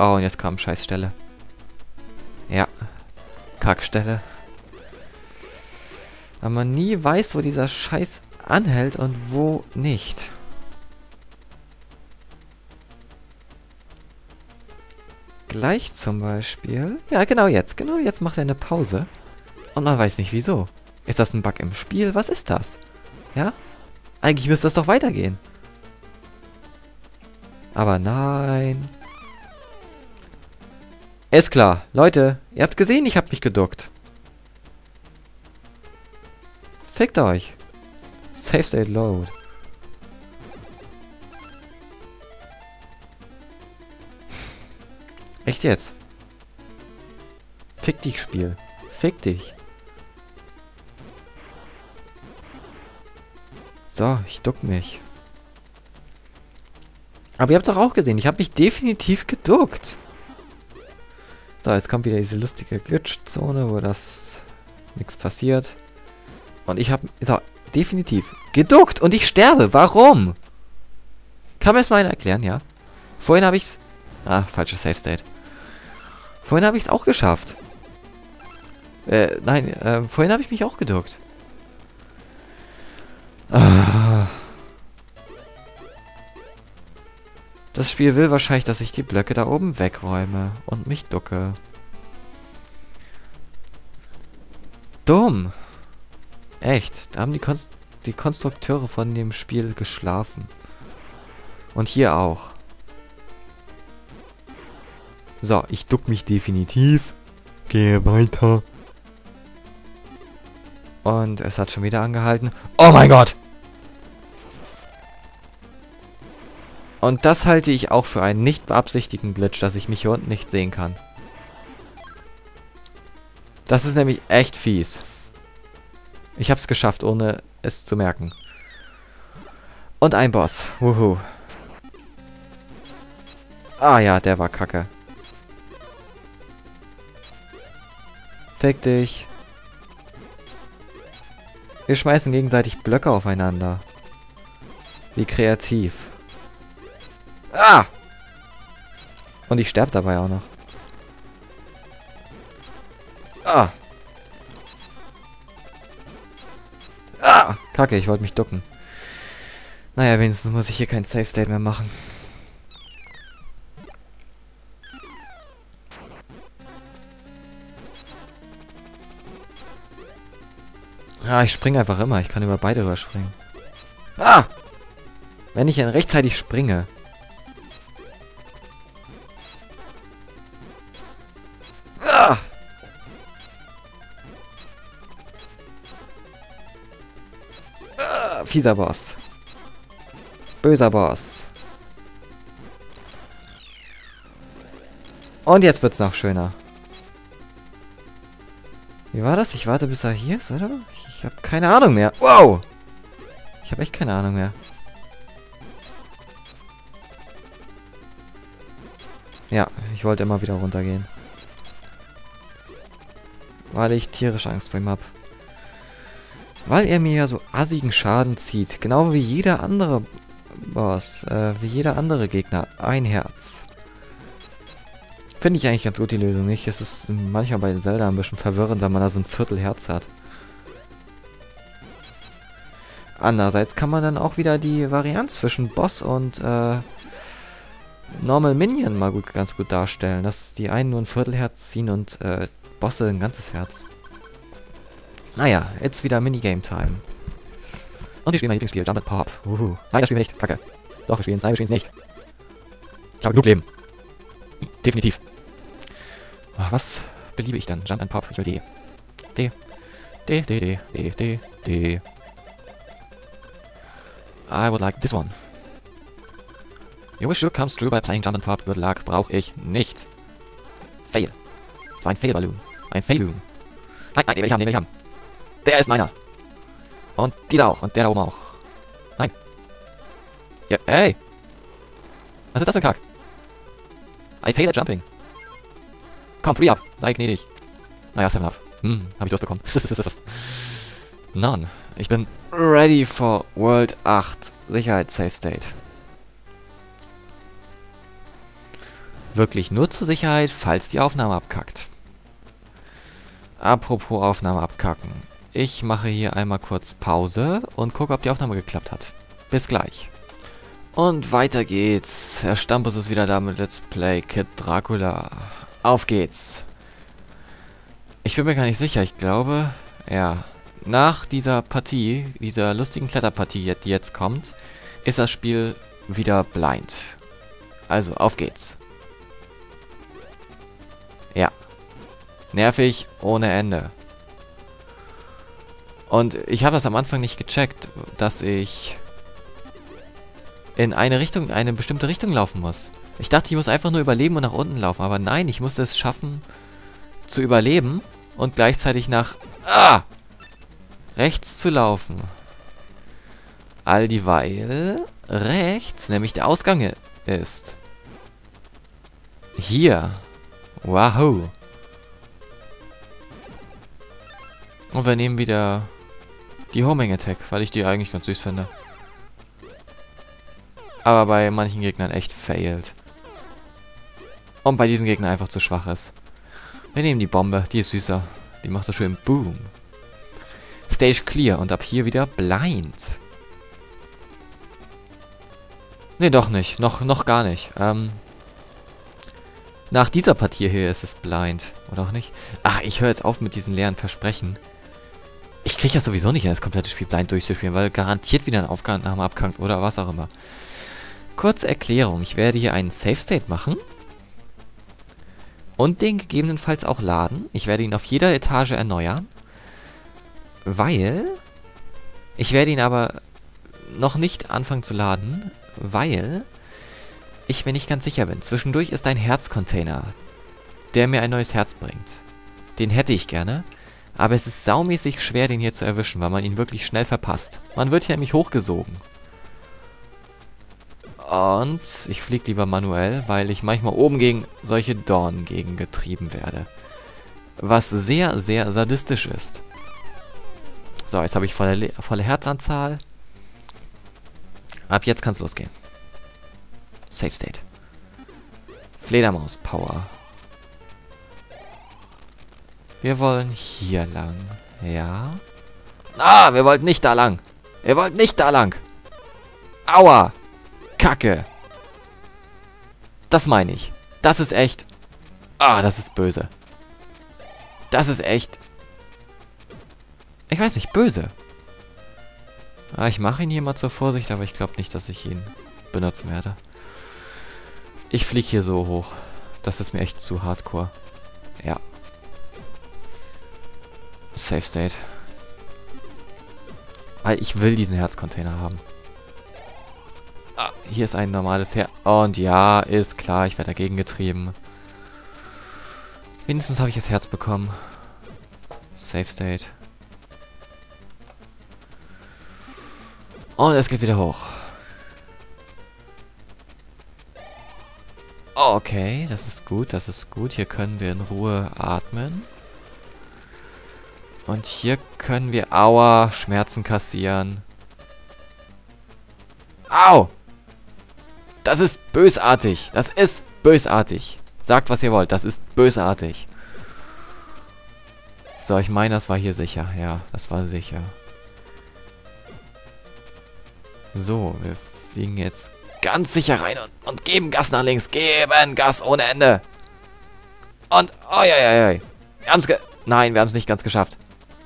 Oh, und jetzt kam Scheißstelle. Ja. Kackstelle. Weil man nie weiß, wo dieser Scheiß anhält und wo nicht. Gleich zum Beispiel. Ja, genau jetzt. Genau jetzt macht er eine Pause. Und man weiß nicht wieso. Ist das ein Bug im Spiel? Was ist das? Ja? Eigentlich müsste das doch weitergehen. Aber nein. Ist klar. Leute, ihr habt gesehen, ich hab mich geduckt. Fickt euch. Save State Load. Echt jetzt? Fick dich, Spiel. Fick dich. So, ich duck mich. Aber ihr habt doch auch gesehen, ich habe mich definitiv geduckt. So, jetzt kommt wieder diese lustige Glitch-Zone, wo das nichts passiert. Und ich habe definitiv geduckt und ich sterbe. Warum? Kann mir das mal einer erklären, ja? Vorhin habe ich's... Ah, falscher Save State. Vorhin habe ich's auch geschafft. Nein, vorhin habe ich mich auch geduckt. Ah. Das Spiel will wahrscheinlich, dass ich die Blöcke da oben wegräume und mich ducke. Dumm. Echt, da haben die Konstrukteure von dem Spiel geschlafen. Und hier auch. So, ich duck mich definitiv. Gehe weiter. Und es hat schon wieder angehalten. Oh mein Gott! Und das halte ich auch für einen nicht beabsichtigten Glitch, dass ich mich hier unten nicht sehen kann. Das ist nämlich echt fies. Ich hab's geschafft, ohne es zu merken. Und ein Boss. Wuhu. Ah ja, der war kacke. Fick dich. Wir schmeißen gegenseitig Blöcke aufeinander. Wie kreativ. Ah! Und ich sterbe dabei auch noch. Ah! Ah! Kacke, ich wollte mich ducken. Naja, wenigstens muss ich hier kein Save State mehr machen. Ah, ich springe einfach immer. Ich kann über beide rüberspringen. Ah! Wenn ich dann rechtzeitig springe. Ah! Ah, fieser Boss. Böser Boss. Und jetzt wird's noch schöner. Wie war das? Ich warte, bis er hier ist, oder? Ich habe keine Ahnung mehr. Wow! Ich habe echt keine Ahnung mehr. Ja, ich wollte immer wieder runtergehen. Weil ich tierisch Angst vor ihm habe. Weil er mir ja so assigen Schaden zieht. Genau wie jeder andere Boss. Wie jeder andere Gegner. Ein Herz. Finde ich eigentlich ganz gut, die Lösung, nicht? Es ist manchmal bei Zelda ein bisschen verwirrend, wenn man da so ein Viertelherz hat. Andererseits kann man dann auch wieder die Varianz zwischen Boss und Normal Minion mal ganz gut darstellen. Dass die einen nur ein Viertelherz ziehen und Bosse ein ganzes Herz. Naja, jetzt wieder Minigame-Time. Und wir spielen mein Lieblingsspiel, Jump and Pop. Nein, das spielen wir nicht. Kacke. Doch, wir spielen es. Nein, wir spielen es nicht. Ich habe genug Leben. Definitiv. Was beliebe ich dann? Jump and Pop. Ich will D. D. D, D, D, D, D, D. I would like this one. Your wish comes true by playing Jump and Pop. Good luck. Brauche ich nicht. Fail. Das ist ein Fail-Balloon. Ein Fail-Balloon. Nein, nein, den will ich haben, den will ich haben. Der ist meiner. Und dieser auch. Und der da oben auch. Nein. Ja, ey. Was ist das für ein Kack? I fail at jumping. Komm, 3 up. Sei gnädig. Naja, 7 up. Hab ich durchbekommen. None. Ich bin ready for World 8. Sicherheit Safe State. Wirklich nur zur Sicherheit, falls die Aufnahme abkackt. Apropos Aufnahme abkacken. Ich mache hier einmal kurz Pause und gucke, ob die Aufnahme geklappt hat. Bis gleich. Und weiter geht's. Herr Stampus ist wieder da mit Let's Play Kid Dracula. Auf geht's. Ich bin mir gar nicht sicher. Ich glaube, ja, nach dieser Partie, dieser lustigen Kletterpartie, die jetzt kommt, ist das Spiel wieder blind. Also, auf geht's. Ja. Nervig ohne Ende. Und ich habe das am Anfang nicht gecheckt, dass ich in eine bestimmte Richtung laufen muss. Ich dachte, ich muss einfach nur überleben und nach unten laufen. Aber nein, ich musste es schaffen, zu überleben und gleichzeitig nach rechts zu laufen. All dieweil rechts, nämlich der Ausgang ist. Hier. Wahoo. Und wir nehmen wieder die Homing Attack, weil ich die eigentlich ganz süß finde. Aber bei manchen Gegnern echt failed. Und bei diesen Gegnern einfach zu schwach ist. Wir nehmen die Bombe, die ist süßer. Die macht so schön Boom. Stage clear und ab hier wieder blind. Ne, doch nicht. Noch gar nicht. Nach dieser Partie hier ist es blind. Oder auch nicht? Ach, ich höre jetzt auf mit diesen leeren Versprechen. Ich kriege ja sowieso nicht das komplette Spiel blind durchzuspielen, weil garantiert wieder ein Aufnahme abkankt oder was auch immer. Kurze Erklärung. Ich werde hier einen Save State machen. Und den gegebenenfalls auch laden. Ich werde ihn auf jeder Etage erneuern. Weil... Ich werde ihn aber noch nicht anfangen zu laden, weil ich mir nicht ganz sicher bin. Zwischendurch ist ein Herzcontainer, der mir ein neues Herz bringt. Den hätte ich gerne, aber es ist saumäßig schwer, den hier zu erwischen, weil man ihn wirklich schnell verpasst. Man wird hier nämlich hochgesogen. Und ich fliege lieber manuell, weil ich manchmal oben gegen solche Dornen getrieben werde. Was sehr, sehr sadistisch ist. So, jetzt habe ich volle Herzanzahl. Ab jetzt kann es losgehen. Save State. Fledermaus Power. Wir wollen hier lang. Ja. Ah, wir wollten nicht da lang. Wir wollten nicht da lang. Aua. Kacke. Das meine ich. Das ist echt... Ah, das ist böse. Das ist echt... Ich weiß nicht, böse. Ah, ich mache ihn hier mal zur Vorsicht, aber ich glaube nicht, dass ich ihn benutzen werde. Ich fliege hier so hoch. Das ist mir echt zu hardcore. Ja. Safe State. Weil ich will diesen Herzcontainer haben. Ah, hier ist ein normales Herz. Und ja, ist klar, ich werde dagegen getrieben. Wenigstens habe ich das Herz bekommen. Safe State. Und es geht wieder hoch. Okay, das ist gut, das ist gut. Hier können wir in Ruhe atmen. Und hier können wir, aua, Schmerzen kassieren. Au! Das ist bösartig. Das ist bösartig. Sagt, was ihr wollt. Das ist bösartig. So, ich meine, das war hier sicher. Ja, das war sicher. So, wir fliegen jetzt ganz sicher rein und geben Gas nach links. Geben Gas ohne Ende. Und, oi. Wir haben's Nein, wir haben es nicht ganz geschafft.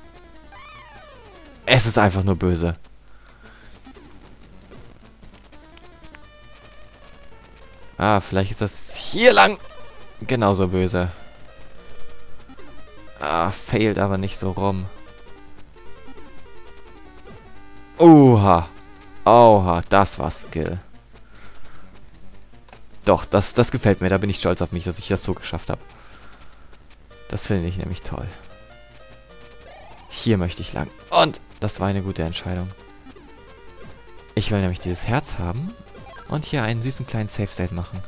Es ist einfach nur böse. Ah, vielleicht ist das hier lang genauso böse. Ah, failt aber nicht so rum. Oha. Oha, das war Skill. Doch, das gefällt mir. Da bin ich stolz auf mich, dass ich das so geschafft habe. Das finde ich nämlich toll. Hier möchte ich lang. Und das war eine gute Entscheidung. Ich will nämlich dieses Herz haben. Und hier einen süßen kleinen Safe State machen.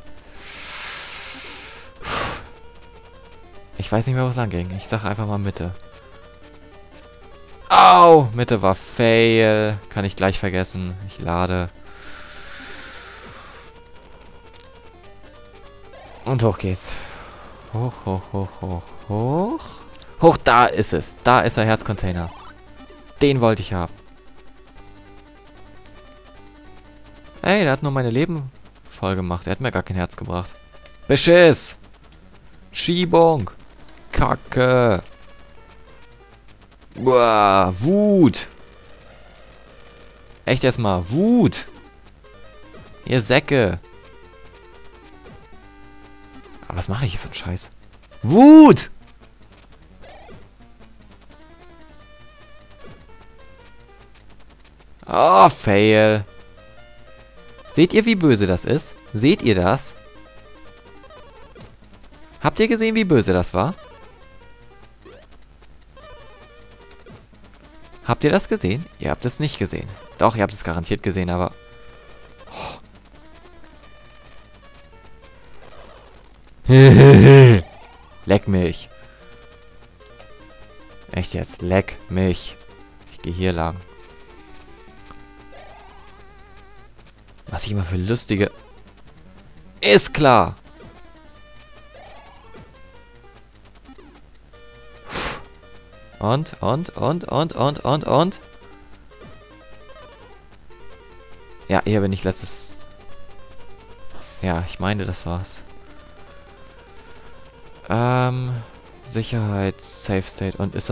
Ich weiß nicht mehr, wo es lang ging. Ich sage einfach mal Mitte. Au! Mitte war fail. Kann ich gleich vergessen. Ich lade. Und hoch geht's. Hoch, hoch, hoch, hoch, hoch. Hoch, da ist es. Da ist der Herzcontainer. Den wollte ich haben. Ey, der hat nur meine Leben voll gemacht. Er hat mir gar kein Herz gebracht. Beschiss! Schiebung! Kacke! Uah, Wut! Echt erstmal Wut! Ihr Säcke! Aber was mache ich hier für einen Scheiß? Wut! Oh, Fail. Seht ihr, wie böse das ist? Seht ihr das? Habt ihr gesehen, wie böse das war? Habt ihr das gesehen? Ihr habt es nicht gesehen. Doch, ihr habt es garantiert gesehen, aber... Oh. Leck mich. Echt jetzt? Leck mich. Ich gehe hier lang. Was ich immer für lustige... Ist klar! Und? Ja, hier bin ich letztes... Ja, ich meine, das war's. Sicherheit, Safe State und ist das...